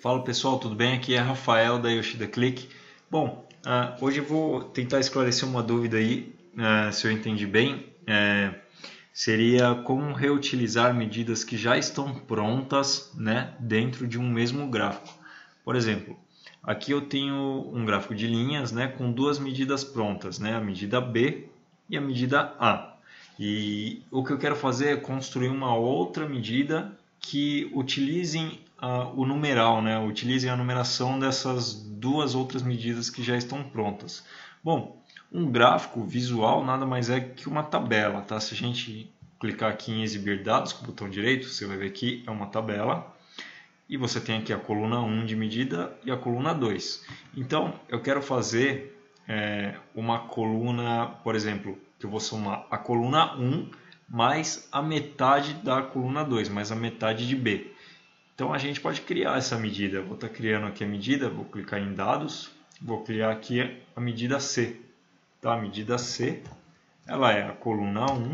Fala pessoal, tudo bem? Aqui é Rafael da Yoshida Click. Bom, hoje eu vou tentar esclarecer uma dúvida aí, se eu entendi bem. Seria como reutilizar medidas que já estão prontas, né, dentro de um mesmo gráfico. Por exemplo, aqui eu tenho um gráfico de linhas, né, com duas medidas prontas, né, a medida B e a medida A. E o que eu quero fazer é construir uma outra medida que utilizem o numeral, né? Utilizem a numeração dessas duas outras medidas que já estão prontas. Bom, um gráfico visual nada mais é que uma tabela, tá? Se a gente clicar aqui em exibir dados com o botão direito, você vai ver que é uma tabela. E você tem aqui a coluna 1 de medida e a coluna 2. Então, eu quero fazer uma coluna, por exemplo, que eu vou somar a coluna 1 mais a metade da coluna 2, mais a metade de B. Então, a gente pode criar essa medida. Eu vou estar criando aqui a medida, vou clicar em dados, vou criar aqui a medida C. Tá? A medida C, ela é a coluna 1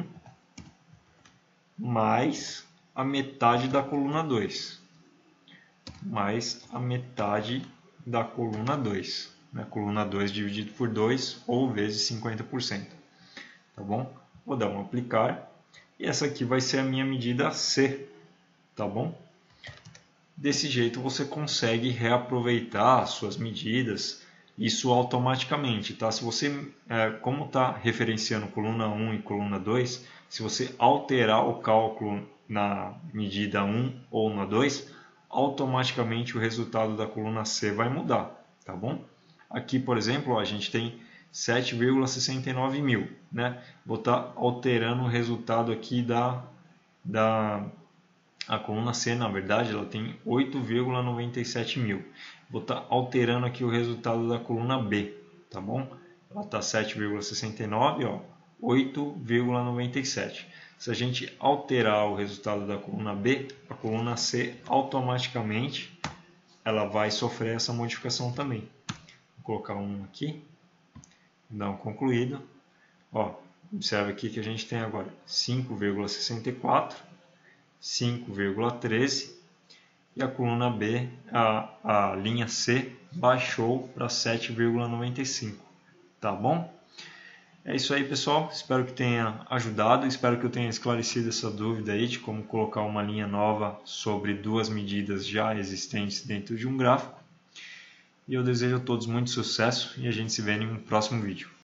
mais a metade da coluna 2. Mais a metade da coluna 2. Né? Coluna 2 dividido por 2 ou vezes 50%. Tá bom? Vou dar um aplicar. E essa aqui vai ser a minha medida C. Tá bom? Desse jeito você consegue reaproveitar as suas medidas, isso automaticamente. Tá? Se você, como está referenciando coluna 1 e coluna 2, se você alterar o cálculo na medida 1 ou na 2, automaticamente o resultado da coluna C vai mudar, tá bom? Aqui, por exemplo, a gente tem 7,69 mil, né? Vou estar alterando o resultado aqui a coluna C, na verdade, ela tem 8,97 mil. Vou estar alterando aqui o resultado da coluna B, tá bom? Ela está 7,69, ó, 8,97. Se a gente alterar o resultado da coluna B, a coluna C automaticamente ela vai sofrer essa modificação também. Vou colocar um aqui, dar um concluído. Ó, observe aqui que a gente tem agora 5,64, 5,13 e a coluna B, a linha C, baixou para 7,95. Tá bom? É isso aí, pessoal. Espero que tenha ajudado. Espero que eu tenha esclarecido essa dúvida aí de como colocar uma linha nova sobre duas medidas já existentes dentro de um gráfico. E eu desejo a todos muito sucesso e a gente se vê em um próximo vídeo.